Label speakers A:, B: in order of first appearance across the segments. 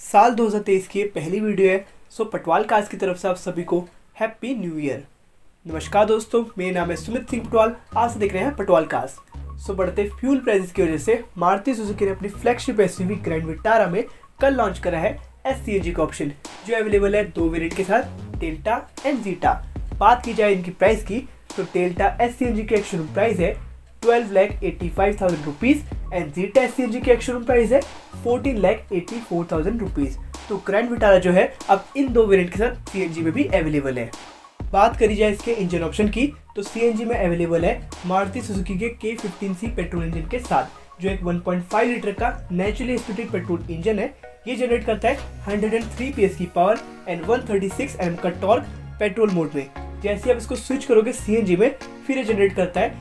A: साल 2023 की ये पहली वीडियो है। सो पटवाल कार्स की तरफ से आप सभी को हैप्पी न्यू ईयर। नमस्कार दोस्तों, मेरा नाम है सुमित सिंह पटवाल। आज से देख रहे हैं पटवाल कार्स। सो बढ़ते फ्यूल प्राइसेस की वजह से मारुति सुजुकी ने अपनी फ्लैगशिप एसयूवी ग्रैंड विटारा में कल लॉन्च करा है एस-सीएनजी का ऑप्शन, जो अवेलेबल है दो वेरिएंट के साथ, डेल्टा एंड जीटा। बात की जाए इनकी प्राइस की तो डेल्टा एस-सीएनजी की शोरूम प्राइस है 12,85,000 रुपीज एंड जीटा एस-सीएनजी की शोरूम प्राइस है 14,84,000 रुपीज। तो ग्रैंड विटारा जो है अब इन दो वेरिएंट के साथ सीएनजी में भी अवेलेबल है। बात करी जाए इसके इंजन ऑप्शन की तो सीएनजी में अवेलेबल है मारुति सुजुकी के K15C पेट्रोल इंजन के साथ, जो एक 1.5 लीटर का नेचुरली एस्पिरेटेड पेट्रोल इंजन है। ये जनरेट करता है 103 PS की पावर एंड 136 Nm का टॉर्क पेट्रोल मोड में। जैसे आप इसको स्विच करोगे सीएनजी में, फिर ये जनरेट करता है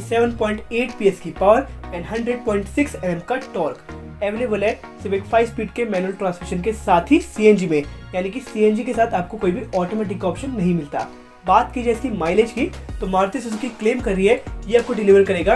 A: 87.8 PS की पावर एंड 100.6 Nm का टॉर्क। अवेलेबल है सिर्फ एक 5 स्पीड के मैनुअल ट्रांसमिशन के साथ ही सीएनजी में, यानी कि सीएनजी के साथ आपको कोई भी ऑटोमेटिक का ऑप्शन नहीं मिलता। बात की जाए इसकी माइलेज की तो मारुति सुजुकी क्लेम कर रही है ये आपको डिलीवर करेगा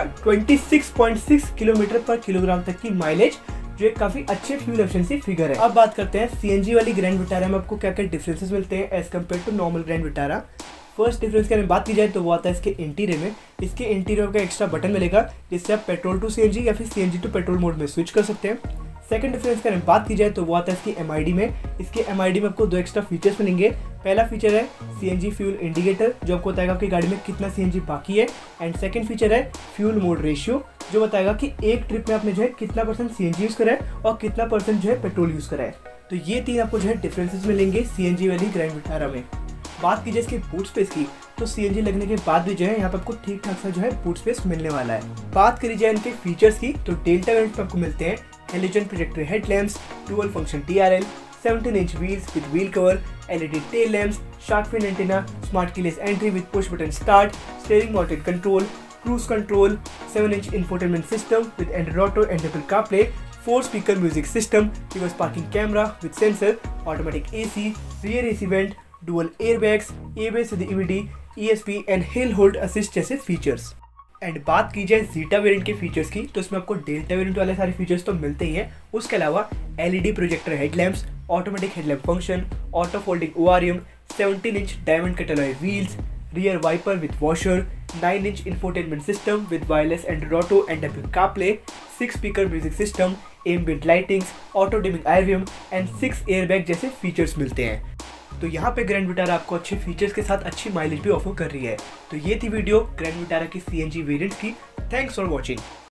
A: 26.6 किलोमीटर पर किलोग्राम तक की माइलेज, जो एक काफी अच्छे फ्यूल एफिशिएंसी फिगर है। अब बात करते हैं सीएनजी वाली ग्रैंड विटारा में आपको क्या क्या डिफरेंसेस मिलते हैं as compare to normal Grand Vitara. First difference की अगर बात की जाए तो वो आता है इसके इंटीरियर में। इसके इंटीरियर का एक्स्ट्रा बटन मिलेगा जिससे आप पेट्रोल टू सीएनजी या फिर सीएनजी टू पेट्रोल मोड में स्विच कर सकते हैं। सेकंड डिफरेंस की अगर बात की जाए तो वो आता है इसकी एमआईडी में। इसके एमआईडी में आपको दो एक्स्ट्रा फीचर्स मिलेंगे। पहला फीचर है सीएनजी फ्यूल इंडिकेटर, जो आपको बताएगा कि गाड़ी में कितना सीएनजी बाकी है, एंड सेकंड फीचर है फ्यूल मोड रेशियो, जो बताएगा कि एक ट्रिप में आपने जो है कितना परसेंट सीएनजी यूज करा है और कितना परसेंट जो है पेट्रोल यूज करा है। तो ये तीन आपको जो है डिफरेंसेस मिलेंगे सीएनजी वाली ग्रैंड विटारा में। बात की जाए इसके बूट स्पेस की तो सीएनजी लगने के बाद भी जो है यहाँ पे आपको ठीक ठाक सा जो है बूट स्पेस मिलने वाला है। बात करी जाए इनके फीचर्स की तो डेल्टा वेरिएंट में आपको मिलते हैं halogen projector headlamps, dual function TRL, 17 inch wheels with wheel cover, LED tail lamps, shark fin antenna, smart keyless entry with push button start, steering mounted control, cruise control, 7 inch infotainment system with Android Auto and Apple CarPlay, 4 speaker music system, reverse parking camera with sensor, automatic AC, rear AC vent, dual airbags, ABS with EBD, ESP and hill hold assist जैसे features. And बात की जाए zeta variant के features की तो इसमें आपको delta variant वाले सारे फीचर्स तो मिलते ही हैं। उसके अलावा LED projector headlamps, automatic headlamp function, auto folding ORM, 17 inch diamond cut alloy wheels, rear wiper with washer, 9 inch infotainment system with wireless Android Auto and Apple CarPlay, 6 speaker music system, ambient lightings, auto dimming IVM and 6 airbag जैसे features मिलते हैं। तो यहाँ पे grand Vitara आपको अच्छे features के साथ अच्छी माइलेज भी ऑफर कर रही है। तो ये थी वीडियो ग्रैंड विटारा की सीएनजी वेरिएंट्स की। Thanks for watching.